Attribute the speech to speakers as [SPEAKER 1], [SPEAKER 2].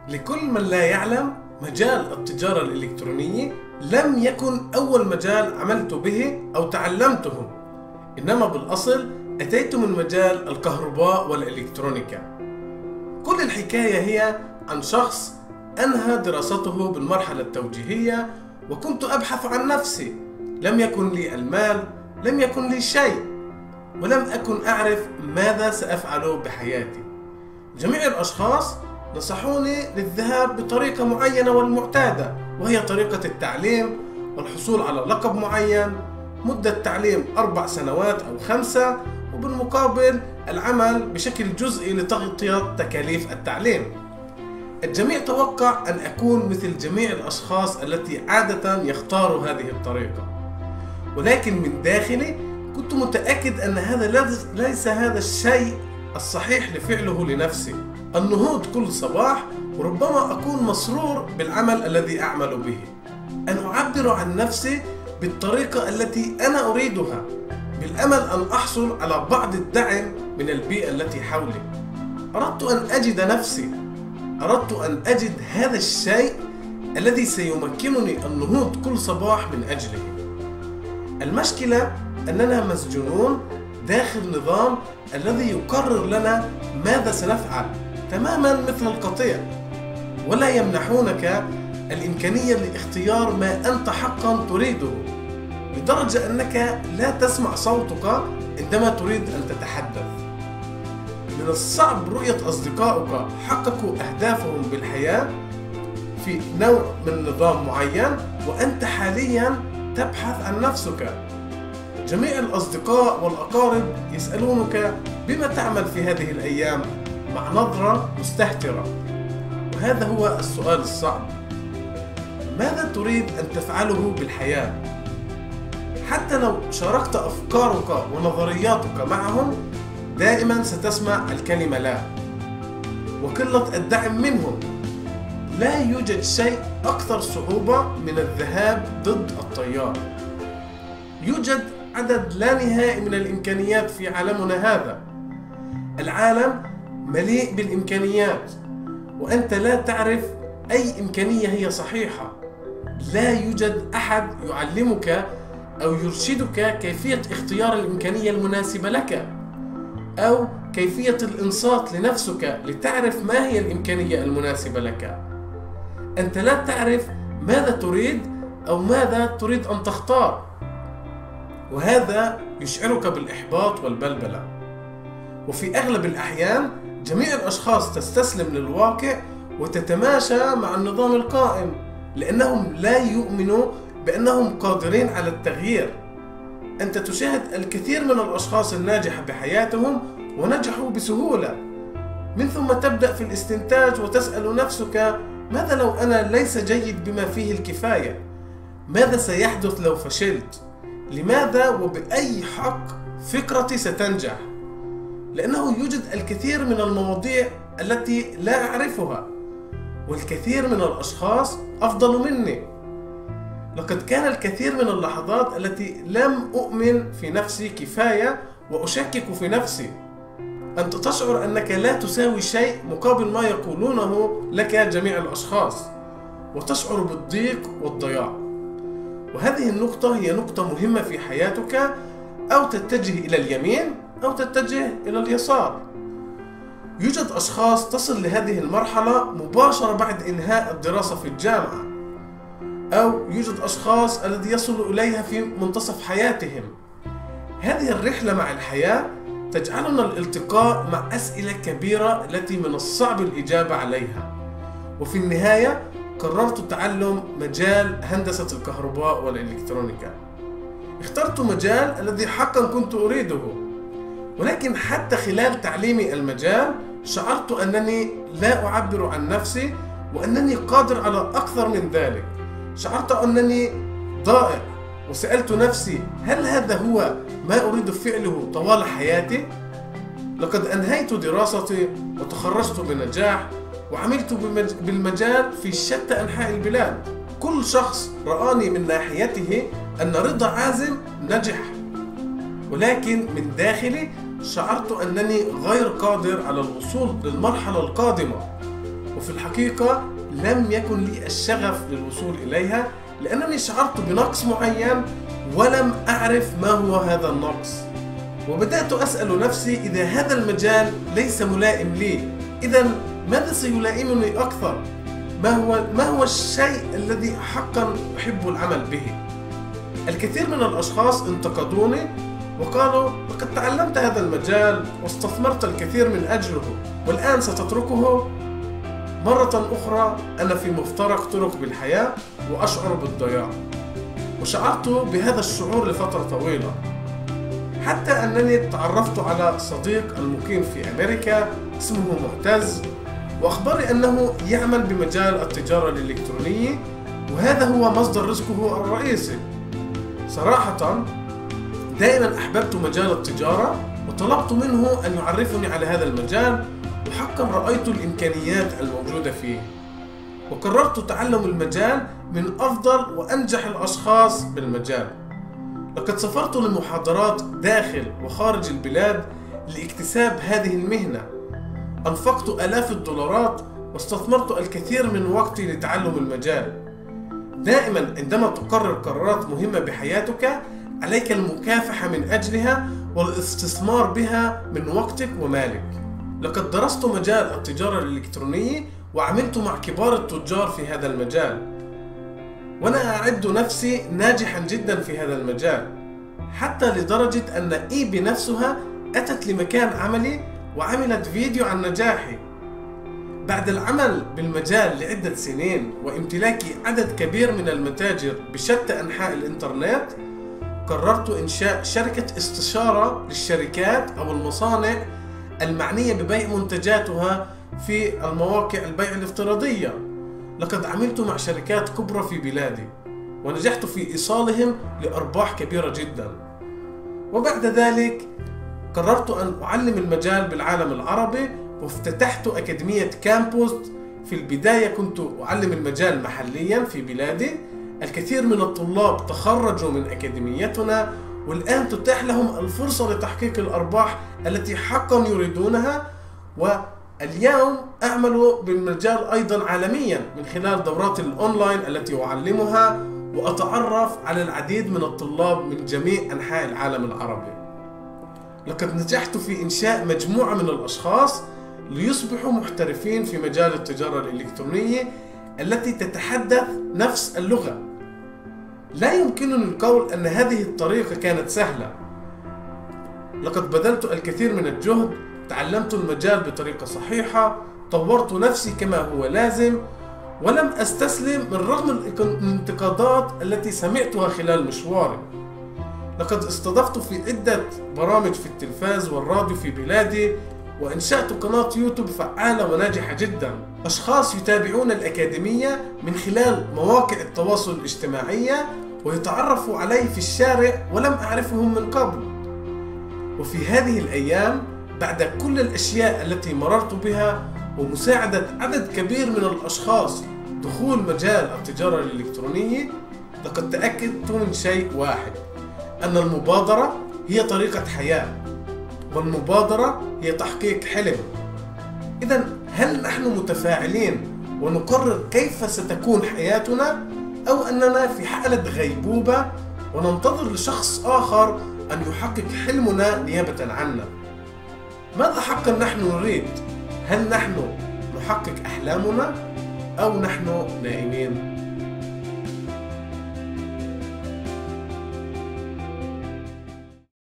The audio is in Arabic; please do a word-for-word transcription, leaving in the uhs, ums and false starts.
[SPEAKER 1] لكل من لا يعلم، مجال التجارة الإلكترونية لم يكن أول مجال عملت به أو تعلمته، إنما بالأصل أتيت من مجال الكهرباء والإلكترونيكا. كل الحكاية هي عن شخص أنهى دراسته بالمرحلة التوجيهية، وكنت أبحث عن نفسي. لم يكن لي المال، لم يكن لي شيء، ولم أكن أعرف ماذا سأفعل بحياتي. جميع الأشخاص نصحوني للذهاب بطريقة معينة والمعتادة، وهي طريقة التعليم والحصول على لقب معين، مدة تعليم أربع سنوات أو خمسة، وبالمقابل العمل بشكل جزئي لتغطية تكاليف التعليم. الجميع توقع أن أكون مثل جميع الأشخاص التي عادة يختاروا هذه الطريقة، ولكن من داخلي كنت متأكد أن هذا ليس هذا الشيء الصحيح لفعله لنفسي. النهوض كل صباح، وربما أكون مسرور بالعمل الذي أعمل به، أن أعبر عن نفسي بالطريقة التي أنا أريدها، بالأمل أن أحصل على بعض الدعم من البيئة التي حولي. أردت أن أجد نفسي، أردت أن أجد هذا الشيء الذي سيمكنني النهوض كل صباح من أجله. المشكلة أننا مسجونون داخل نظام الذي يقرر لنا ماذا سنفعل، تماما مثل القطيع، ولا يمنحونك الإمكانية لاختيار ما أنت حقا تريده، لدرجة أنك لا تسمع صوتك عندما تريد أن تتحدث. من الصعب رؤية أصدقائك حققوا أهدافهم بالحياة في نوع من نظام معين، وأنت حاليا تبحث عن نفسك. جميع الأصدقاء والأقارب يسألونك بما تعمل في هذه الأيام مع نظرة مستهترة، وهذا هو السؤال الصعب: ماذا تريد أن تفعله بالحياة؟ حتى لو شاركت أفكارك ونظرياتك معهم، دائما ستسمع الكلمة لا، وقلة الدعم منهم. لا يوجد شيء أكثر صعوبة من الذهاب ضد التيار. يوجد عدد لا نهائي من الإمكانيات في عالمنا هذا. العالم مليء بالإمكانيات، وأنت لا تعرف أي إمكانية هي صحيحة. لا يوجد أحد يعلمك أو يرشدك كيفية اختيار الإمكانية المناسبة لك، أو كيفية الإنصات لنفسك لتعرف ما هي الإمكانية المناسبة لك. أنت لا تعرف ماذا تريد أو ماذا تريد أن تختار، وهذا يشعرك بالإحباط والبلبلة. وفي أغلب الأحيان جميع الأشخاص تستسلم للواقع وتتماشى مع النظام القائم، لأنهم لا يؤمنوا بأنهم قادرين على التغيير. أنت تشاهد الكثير من الأشخاص الناجحة بحياتهم ونجحوا بسهولة، من ثم تبدأ في الاستنتاج وتسأل نفسك: ماذا لو أنا ليس جيد بما فيه الكفاية؟ ماذا سيحدث لو فشلت؟ لماذا وبأي حق فكرتي ستنجح؟ لأنه يوجد الكثير من المواضيع التي لا أعرفها، والكثير من الأشخاص أفضل مني. لقد كان الكثير من اللحظات التي لم أؤمن في نفسي كفاية وأشكك في نفسي. أنت تشعر أنك لا تساوي شيء مقابل ما يقولونه لك جميع الأشخاص، وتشعر بالضيق والضياع. وهذه النقطة هي نقطة مهمة في حياتك، أو تتجه إلى اليمين أو تتجه إلى اليسار. يوجد أشخاص تصل لهذه المرحلة مباشرة بعد إنهاء الدراسة في الجامعة، أو يوجد أشخاص الذي يصلوا إليها في منتصف حياتهم. هذه الرحلة مع الحياة تجعلنا الالتقاء مع أسئلة كبيرة التي من الصعب الإجابة عليها. وفي النهاية قررت تعلم مجال هندسة الكهرباء والإلكترونيكا. اخترت مجال الذي حقا كنت أريده، ولكن حتى خلال تعليمي المجال شعرت أنني لا أعبر عن نفسي، وأنني قادر على أكثر من ذلك. شعرت أنني ضائع، وسألت نفسي: هل هذا هو ما أريد فعله طوال حياتي؟ لقد أنهيت دراستي وتخرجت بنجاح، وعملت بالمجال في شتى أنحاء البلاد. كل شخص رآني من ناحيته أن رضا عازم نجح، ولكن من داخلي شعرت أنني غير قادر على الوصول للمرحلة القادمة. وفي الحقيقة لم يكن لي الشغف للوصول إليها لأنني شعرت بنقص معين ولم أعرف ما هو هذا النقص. وبدأت أسأل نفسي إذا هذا المجال ليس ملائم لي، إذا ماذا سيلائمني أكثر؟ ما هو ما هو الشيء الذي حقا أحب العمل به؟ الكثير من الأشخاص انتقدوني وقالوا لقد تعلمت هذا المجال واستثمرت الكثير من أجله والآن ستتركه. مرة أخرى أنا في مفترق طرق بالحياة وأشعر بالضياع، وشعرت بهذا الشعور لفترة طويلة، حتى أنني تعرفت على صديق المقيم في أمريكا اسمه معتز، وأخبرني أنه يعمل بمجال التجارة الإلكترونية وهذا هو مصدر رزقه الرئيسي. صراحة دائما أحببت مجال التجارة وطلبت منه أن يعرفني على هذا المجال، وحقا رأيت الإمكانيات الموجودة فيه، وقررت تعلم المجال من أفضل وأنجح الأشخاص بالمجال. لقد سافرت لمحاضرات داخل وخارج البلاد لاكتساب هذه المهنة، أنفقت آلاف الدولارات واستثمرت الكثير من وقتي لتعلم المجال. دائما عندما تقرر قرارات مهمة بحياتك عليك المكافحة من أجلها والاستثمار بها من وقتك ومالك. لقد درست مجال التجارة الإلكترونية وعملت مع كبار التجار في هذا المجال، وأنا أعد نفسي ناجحا جدا في هذا المجال، حتى لدرجة أن إيبي نفسها أتت لمكان عملي وعملت فيديو عن نجاحي. بعد العمل بالمجال لعدة سنين وامتلاكي عدد كبير من المتاجر بشتى أنحاء الإنترنت، قررت إنشاء شركة استشارة للشركات أو المصانع المعنية ببيع منتجاتها في المواقع البيع الافتراضية. لقد عملت مع شركات كبرى في بلادي ونجحت في إيصالهم لأرباح كبيرة جدا. وبعد ذلك قررت أن أعلم المجال بالعالم العربي وافتتحت أكاديمية كامبوست. في البداية كنت أعلم المجال محليا في بلادي، الكثير من الطلاب تخرجوا من أكاديميتنا والآن تتاح لهم الفرصة لتحقيق الأرباح التي حقا يريدونها. واليوم أعمل بالمجال أيضا عالميا من خلال دورات الأونلاين التي أعلمها، وأتعرف على العديد من الطلاب من جميع أنحاء العالم العربي. لقد نجحت في إنشاء مجموعة من الأشخاص ليصبحوا محترفين في مجال التجارة الإلكترونية التي تتحدث نفس اللغة. لا يمكنني القول أن هذه الطريقة كانت سهلة، لقد بذلت الكثير من الجهد، تعلمت المجال بطريقة صحيحة، طورت نفسي كما هو لازم، ولم أستسلم من رغم الانتقادات التي سمعتها خلال مشواري. لقد استضفت في عدة برامج في التلفاز والراديو في بلادي، وإنشأت قناة يوتيوب فعالة وناجحة جدا. أشخاص يتابعون الأكاديمية من خلال مواقع التواصل الاجتماعي ويتعرفوا علي في الشارع ولم أعرفهم من قبل. وفي هذه الأيام بعد كل الأشياء التي مررت بها ومساعدة عدد كبير من الأشخاص دخول مجال التجارة الإلكترونية، لقد تأكدت من شيء واحد، أن المبادرة هي طريقة حياة، والمبادرة هي تحقيق حلم. إذا هل نحن متفاعلين ونقرر كيف ستكون حياتنا، أو أننا في حالة غيبوبة وننتظر لشخص آخر أن يحقق حلمنا نيابة عنا؟ ماذا حقا نحن نريد؟ هل نحن نحقق أحلامنا أو نحن نائمين؟